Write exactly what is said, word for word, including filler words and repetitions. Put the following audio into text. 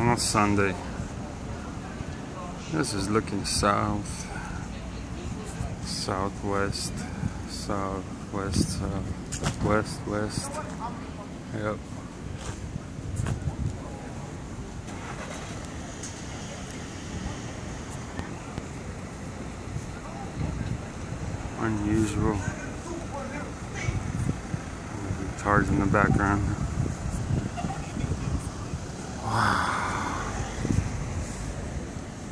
on a Sunday. This is looking south, southwest, southwest, south, west, west. Yep. Unusual. Cars in the background. Wow.